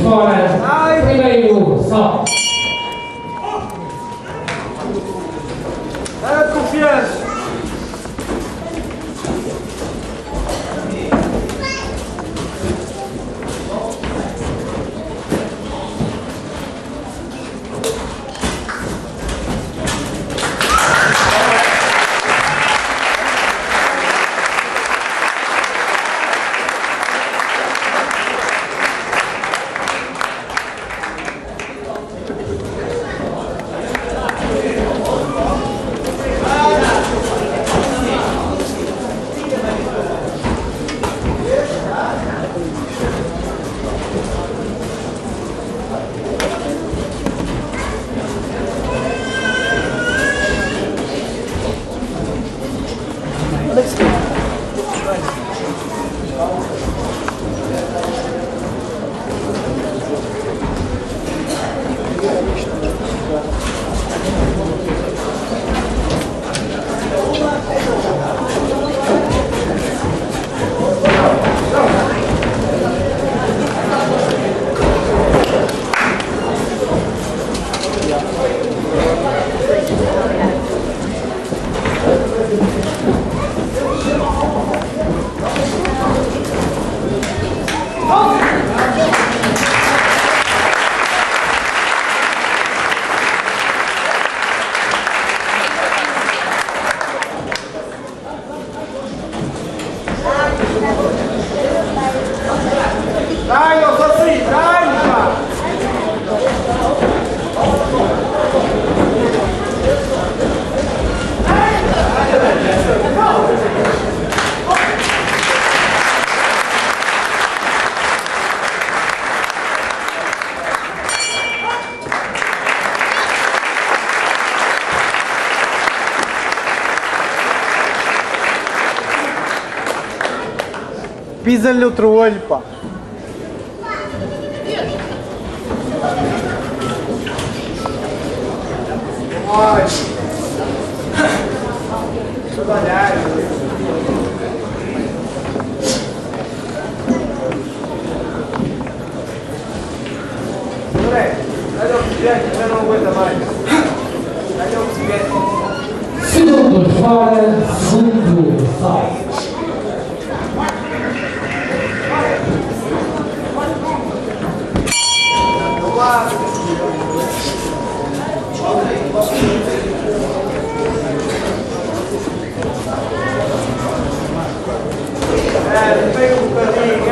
fora. Primeiro, só. Confiança. Pisa-lhe outro olho, pá. Ai. Trabalhar. André, dá-lhe o oxigênio, já não aguenta mais. Dá-lhe o oxigênio. Segundo fora, segundo sai. Pega um bocadinho,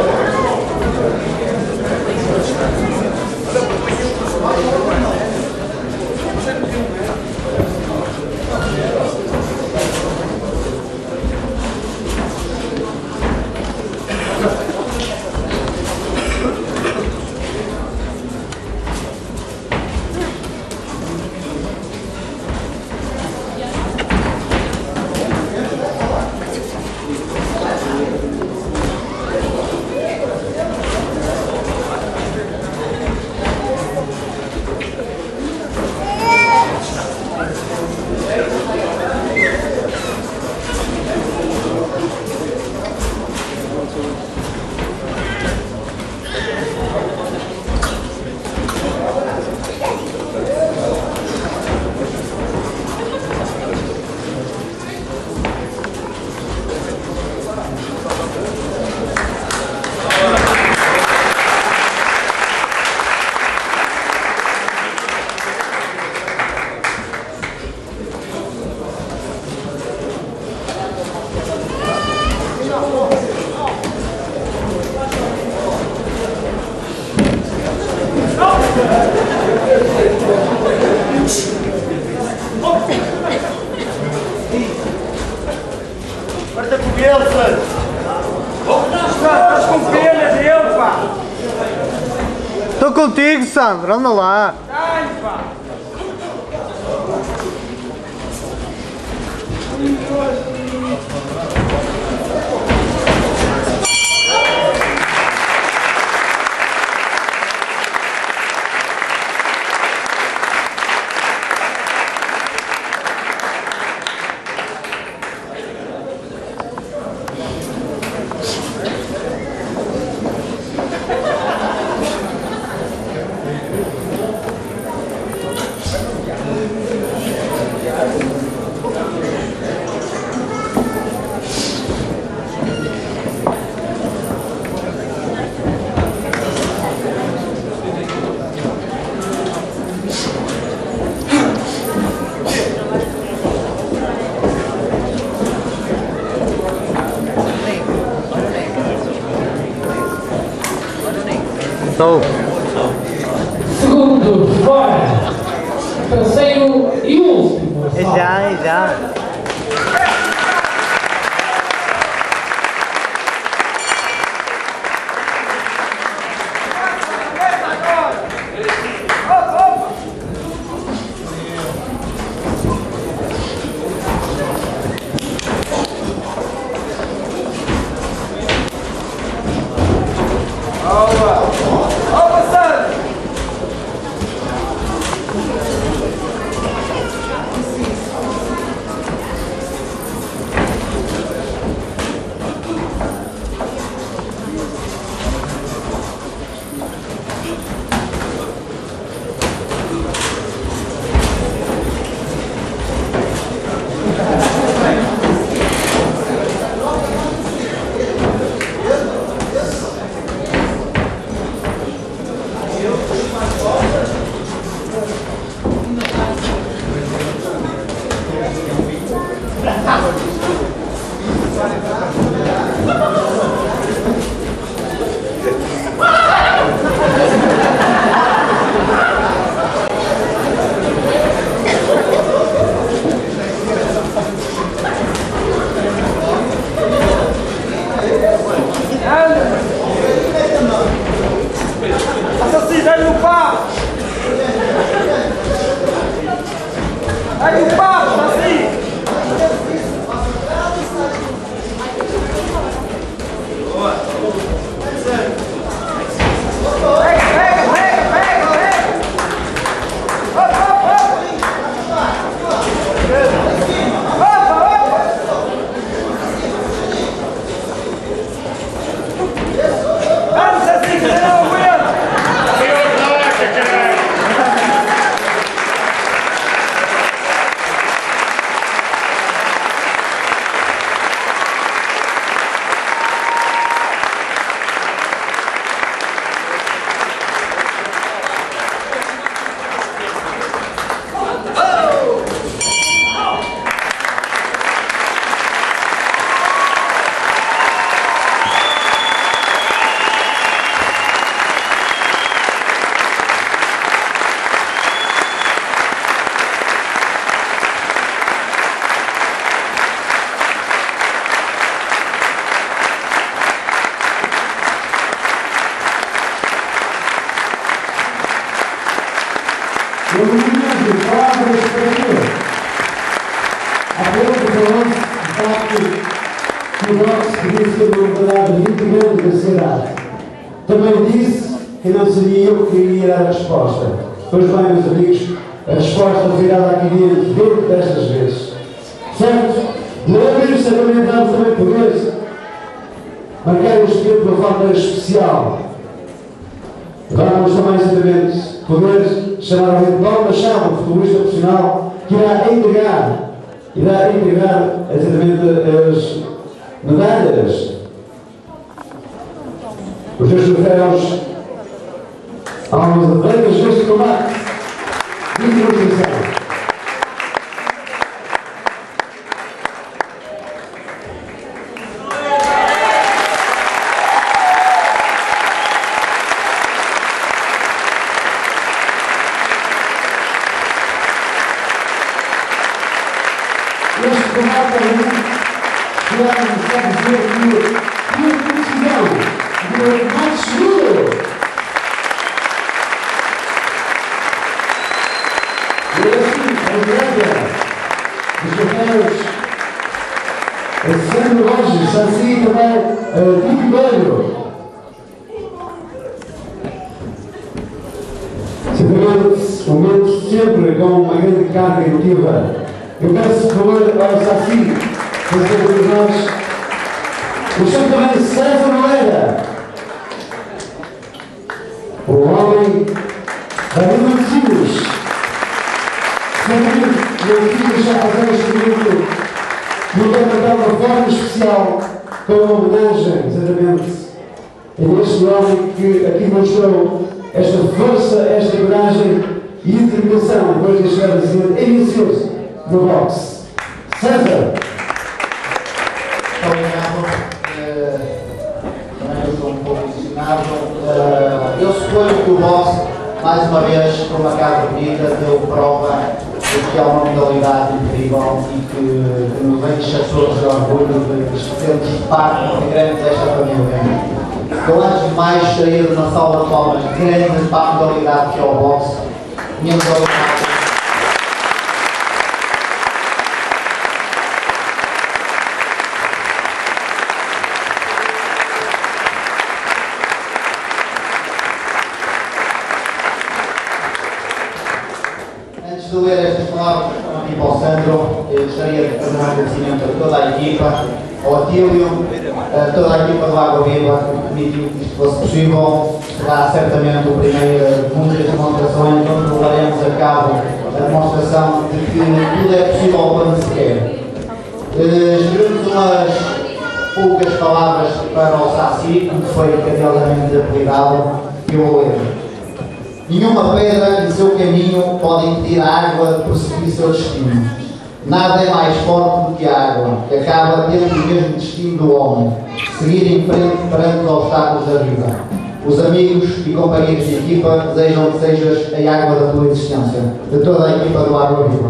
Corta com ele, Santos. Estás com pena dele, pá. Estou contigo, Sandro. Anda lá. Dá-lhe, pá. Sou. Segundo, fora. Terceiro e último. Já. Também disse que não seria eu que iria dar a resposta. Pois bem, meus amigos, a resposta virá aqui dentro destas vezes. Certo? Devemos sacramentar também poderes marcar este tempo de uma forma especial. Vamos também, exatamente, poder chamar alguém de Paulo Machado, futebolista profissional, que irá entregar exatamente as medalhas, os seus troféus aos atletas deste combate de improvisação. Este combate é dizer que a decisão do mais seguro. E assim, a entrega dos troféus a Sandro Borges, assim também Tico Coelho. Simplesmente, um momento sempre com uma grande carga emotiva. Eu peço, por favor, ao Saci, fazer todos nós, o senhor também César Moreira, o homem da Vila de Silos, certamente não quis deixar fazer este momento, não quero mandar uma forma especial, com uma homenagem, exatamente, a este homem que aqui mostrou esta força, esta coragem e determinação, depois de chegar a dizer, é vicioso no boxe. César. Obrigado. Também eu estou um pouco ensinado. Eu sou boxe, mais uma vez, por uma casa bonita, deu prova de que é uma modalidade incrível e que nos enche a todos de orgulho de sermos parte integrante desta família. Eu, antes de mais, gostaria de uma salva de palmas grande para a modalidade que é o boxe. Minha modalidade. Antes de ler estas palavras aqui para o Sandro, eu gostaria de fazer um agradecimento a toda a equipa, ao Atílio, a toda a equipa do Água Viva, que permitiu que isto fosse possível. Será certamente o primeiro de muitas demonstrações onde levaremos a cabo a demonstração de que tudo é possível quando se quer. Escrevemos umas poucas palavras para o Saci, que foi carinhosamente apelidado, que eu vou ler. Nenhuma pedra em seu caminho pode impedir a água de prosseguir seu destino. Nada é mais forte do que a água, que acaba tendo o mesmo destino do homem, seguir em frente perante os obstáculos da vida. Os amigos e companheiros de equipa desejam que sejas a água da tua existência, de toda a equipa do Água Viva.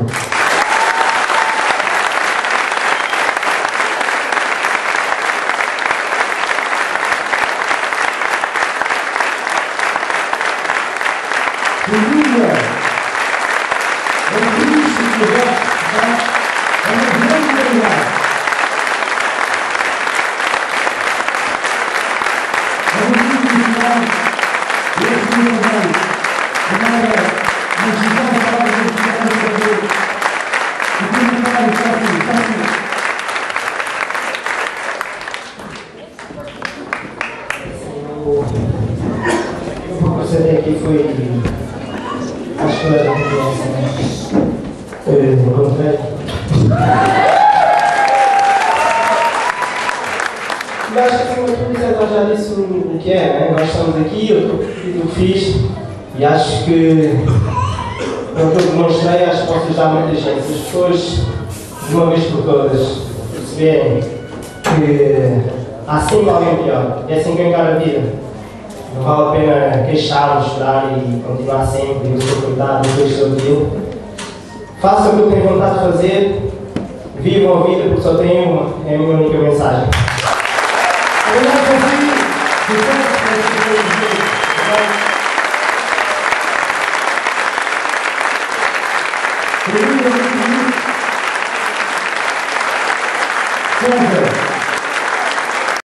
Você até aqui foi, acho que era muito bom, encontrei. Eu acho que assim, o apresentador já disse o que é, né? Nós estamos aqui, eu fiz, e acho que, pelo que eu demonstrei, acho que posso ajudar muita gente. Se as pessoas, de uma vez por todas, perceberem que há sempre alguém pior, é assim que eu encaro a vida. Não vale a pena queixar, chorar e continuar sempre, eu sou cuidado, eu sou aquilo. Façam o que eu tenho vontade de fazer, vivam a vida porque só tenho uma, é a minha única mensagem. Obrigado.